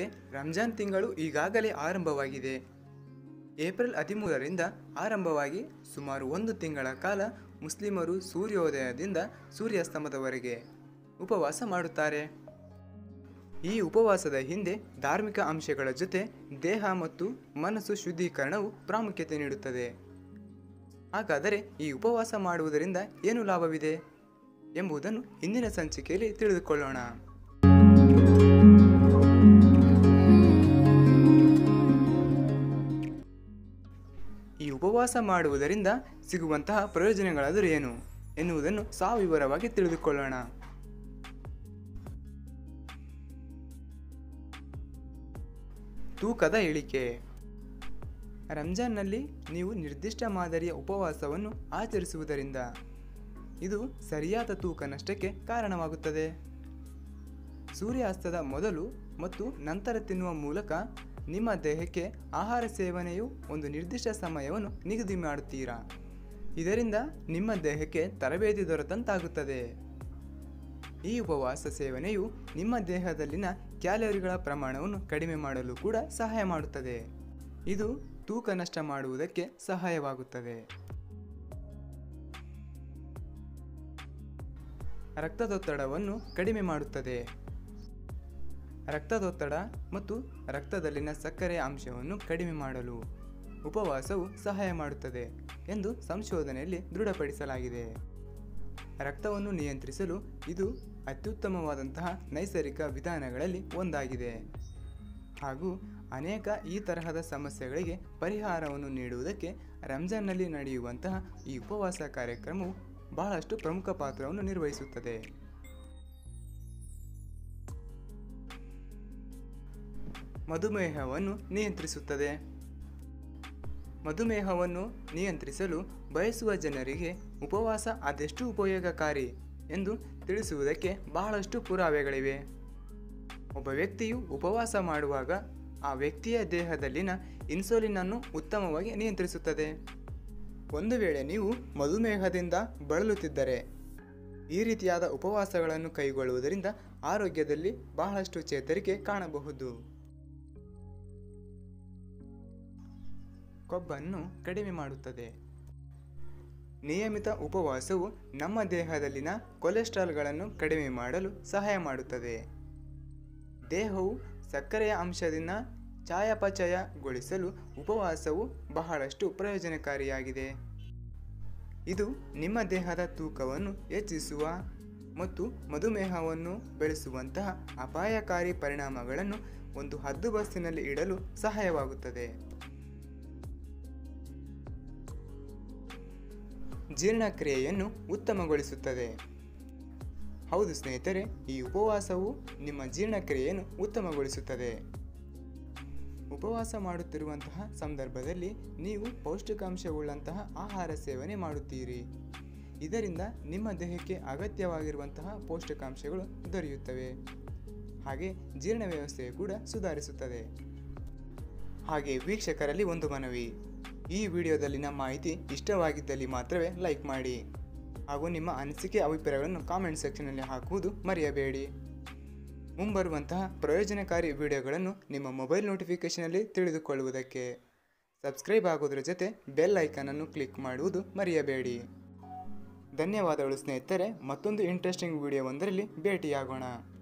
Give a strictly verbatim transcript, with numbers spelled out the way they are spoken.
ರಂಜಾನ್ ತಿಂಗಳು ಈಗಾಗಲೇ ಆರಂಭವಾಗಿದೆ. ಏಪ್ರಿಲ್ ಹದಿಮೂರರಿಂದ ಆರಂಭವಾಗಿ ಸುಮಾರು ಒಂದು ತಿಂಗಳ ಕಾಲ ಮುಸ್ಲಿಮರು ಸೂರ್ಯೋದಯದಿಂದ ಸೂರ್ಯಾಸ್ತಮದವರೆಗೆ ಉಪವಾಸ ಮಾಡುತ್ತಾರೆ. ಈ ಉಪವಾಸದ ಹಿಂದೆ ಧಾರ್ಮಿಕ ಅಂಶಗಳ ಜೊತೆ ದೇಹ ಮತ್ತು ಮನಸ್ಸು ಶುದ್ಧೀಕರಣವು ಪ್ರಾಮುಖ್ಯತೆ ನೀಡುತ್ತದೆ. ಹಾಗಾದರೆ ಈ ಉಪವಾಸ ಮಾಡುವುದರಿಂದ ಏನು ಲಾಭವಿದೆ ಎಂಬುದನ್ನು ಇಂದಿನ ಸಂಚಿಕೆಯಲ್ಲಿ ತಿಳಿದುಕೊಳ್ಳೋಣ. ಈ ಉಪವಾಸ ಮಾಡುವುದರಿಂದ ಸಿಗುವಂತಹ ಪ್ರಯೋಜನಗಳಾದರೂ ಏನು ಎನ್ನುವುದನ್ನು ಸವಿವರವಾಗಿ ತಿಳಿದುಕೊಳ್ಳೋಣ. ತೂಕದ ಇಳಿಕೆ. ರಂಜಾನ್ನಲ್ಲಿ ನೀವು ನಿರ್ದಿಷ್ಟ ಮಾದರಿಯ ಉಪವಾಸವನ್ನು ಆಚರಿಸುವುದರಿಂದ ಇದು ಸರಿಯಾದ ತೂಕ ನಷ್ಟಕ್ಕೆ ಕಾರಣವಾಗುತ್ತದೆ. ಸೂರ್ಯಾಸ್ತದ ಮೊದಲು ಮತ್ತು ನಂತರ ತಿನ್ನುವ ಮೂಲಕ ನಿಮ್ಮ ದೇಹಕ್ಕೆ ಆಹಾರ ಸೇವನೆಯು ಒಂದು ನಿರ್ದಿಷ್ಟ ಸಮಯವನ್ನು ನಿಗದಿ ಮಾಡುತ್ತೀರಾ. ಇದರಿಂದ ನಿಮ್ಮ ದೇಹಕ್ಕೆ ತರಬೇತಿ ದೊರೆತಂತಾಗುತ್ತದೆ. ಈ ಉಪವಾಸ ಸೇವನೆಯು ನಿಮ್ಮ ದೇಹದಲ್ಲಿನ ಕ್ಯಾಲೋರಿಗಳ ಪ್ರಮಾಣವನ್ನು ಕಡಿಮೆ ಮಾಡಲು ಕೂಡ ಸಹಾಯ ಮಾಡುತ್ತದೆ. ಇದು ತೂಕ ನಷ್ಟ ಮಾಡುವುದಕ್ಕೆ ಸಹಾಯವಾಗುತ್ತದೆ. ರಕ್ತದೊತ್ತಡವನ್ನು ಕಡಿಮೆ ಮಾಡುತ್ತದೆ. ರಕ್ತದೊತ್ತಡ ಮತ್ತು ರಕ್ತದಲ್ಲಿನ ಸಕ್ಕರೆಯ ಅಂಶವನ್ನು ಕಡಿಮೆ ಮಾಡಲು ಉಪವಾಸವು ಸಹಾಯ ಮಾಡುತ್ತದೆ ಎಂದು ಸಂಶೋಧನೆಯಲ್ಲಿ ದೃಢಪಡಿಸಲಾಗಿದೆ. ರಕ್ತವನ್ನು ನಿಯಂತ್ರಿಸಲು ಇದು ಅತ್ಯುತ್ತಮವಾದಂತಹ ನೈಸರ್ಗಿಕ ವಿಧಾನಗಳಲ್ಲಿ ಒಂದಾಗಿದೆ ಹಾಗೂ ಅನೇಕ ಈ ತರಹದ ಸಮಸ್ಯೆಗಳಿಗೆ ಪರಿಹಾರವನ್ನು ನೀಡುವುದಕ್ಕೆ ರಂಜಾನ್ನಲ್ಲಿ ನಡೆಯುವಂತಹ ಈ ಉಪವಾಸ ಕಾರ್ಯಕ್ರಮವು ಬಹಳಷ್ಟು ಪ್ರಮುಖ ಪಾತ್ರವನ್ನು ನಿರ್ವಹಿಸುತ್ತದೆ. ಮಧುಮೇಹವನ್ನು ನಿಯಂತ್ರಿಸುತ್ತದೆ. ಮಧುಮೇಹವನ್ನು ನಿಯಂತ್ರಿಸಲು ಬಯಸುವ ಜನರಿಗೆ ಉಪವಾಸ ಅದೆಷ್ಟು ಉಪಯೋಗಕಾರಿ ಎಂದು ತಿಳಿಸುವುದಕ್ಕೆ ಬಹಳಷ್ಟು ಪುರಾವೆಗಳಿವೆ. ಒಬ್ಬ ವ್ಯಕ್ತಿಯು ಉಪವಾಸ ಮಾಡುವಾಗ ಆ ವ್ಯಕ್ತಿಯ ದೇಹದಲ್ಲಿನ ಇನ್ಸುಲಿನ್ ಅನ್ನು ಉತ್ತಮವಾಗಿ ನಿಯಂತ್ರಿಸುತ್ತದೆ. ಒಂದು ವೇಳೆ ನೀವು ಮಧುಮೇಹದಿಂದ ಬಳಲುತ್ತಿದ್ದರೆ ಈ ರೀತಿಯಾದ ಉಪವಾಸಗಳನ್ನು ಕೈಗೊಳ್ಳುವುದರಿಂದ ಆರೋಗ್ಯದಲ್ಲಿ ಬಹಳಷ್ಟು ಚೇತರಿಕೆ ಕಾಣಬಹುದು. ಕೊಬ್ಬನ್ನು ಕಡಿಮೆ ಮಾಡುತ್ತದೆ. ನಿಯಮಿತ ಉಪವಾಸವು ನಮ್ಮ ದೇಹದಲ್ಲಿನ ಕೊಲೆಸ್ಟ್ರಾಲ್ಗಳನ್ನು ಕಡಿಮೆ ಮಾಡಲು ಸಹಾಯ ಮಾಡುತ್ತದೆ. ದೇಹವು ಸಕ್ಕರೆಯ ಅಂಶದಿಂದ ಚಯಾಪಚಯಗೊಳಿಸಲು ಉಪವಾಸವು ಬಹಳಷ್ಟು ಪ್ರಯೋಜನಕಾರಿಯಾಗಿದೆ. ಇದು ನಿಮ್ಮ ದೇಹದ ತೂಕವನ್ನು ಹೆಚ್ಚಿಸುವ ಮತ್ತು ಮಧುಮೇಹವನ್ನು ಬೆಳೆಸುವಂತಹ ಅಪಾಯಕಾರಿ ಪರಿಣಾಮಗಳನ್ನು ಒಂದು ಹದ್ದುಬಸ್ತಿನಲ್ಲಿ ಇಡಲು ಸಹಾಯವಾಗುತ್ತದೆ. ಜೀರ್ಣಕ್ರಿಯೆಯನ್ನು ಉತ್ತಮಗೊಳಿಸುತ್ತದೆ. ಹೌದು ಸ್ನೇಹಿತರೆ, ಈ ಉಪವಾಸವು ನಿಮ್ಮ ಜೀರ್ಣಕ್ರಿಯೆಯನ್ನು ಉತ್ತಮಗೊಳಿಸುತ್ತದೆ. ಉಪವಾಸ ಮಾಡುತ್ತಿರುವಂತಹ ಸಂದರ್ಭದಲ್ಲಿ ನೀವು ಪೌಷ್ಟಿಕಾಂಶವುಳ್ಳಂತಹ ಆಹಾರ ಸೇವನೆ ಮಾಡುತ್ತೀರಿ. ಇದರಿಂದ ನಿಮ್ಮ ದೇಹಕ್ಕೆ ಅಗತ್ಯವಾಗಿರುವಂತಹ ಪೌಷ್ಟಿಕಾಂಶಗಳು ದೊರೆಯುತ್ತವೆ. ಹಾಗೆ ಜೀರ್ಣ ವ್ಯವಸ್ಥೆ ಕೂಡ ಸುಧಾರಿಸುತ್ತದೆ. ಹಾಗೆ ವೀಕ್ಷಕರಲ್ಲಿ ಒಂದು ಮನವಿ, ಈ ವಿಡಿಯೋದಲ್ಲಿನ ಮಾಹಿತಿ ಇಷ್ಟವಾಗಿದ್ದಲ್ಲಿ ಮಾತ್ರವೇ ಲೈಕ್ ಮಾಡಿ ಹಾಗೂ ನಿಮ್ಮ ಅನಿಸಿಕೆ ಅಭಿಪ್ರಾಯಗಳನ್ನು ಕಾಮೆಂಟ್ ಸೆಕ್ಷನ್ನಲ್ಲಿ ಹಾಕುವುದು ಮರೆಯಬೇಡಿ. ಮುಂಬರುವಂತಹ ಪ್ರಯೋಜನಕಾರಿ ವಿಡಿಯೋಗಳನ್ನು ನಿಮ್ಮ ಮೊಬೈಲ್ ನೋಟಿಫಿಕೇಷನಲ್ಲಿ ತಿಳಿದುಕೊಳ್ಳುವುದಕ್ಕೆ ಸಬ್ಸ್ಕ್ರೈಬ್ ಆಗೋದ್ರ ಜೊತೆ ಬೆಲ್ ಐಕಾನನ್ನು ಕ್ಲಿಕ್ ಮಾಡುವುದು ಮರೆಯಬೇಡಿ. ಧನ್ಯವಾದಗಳು ಸ್ನೇಹಿತರೆ. ಮತ್ತೊಂದು ಇಂಟ್ರೆಸ್ಟಿಂಗ್ ವಿಡಿಯೋವೊಂದರಲ್ಲಿ ಭೇಟಿಯಾಗೋಣ.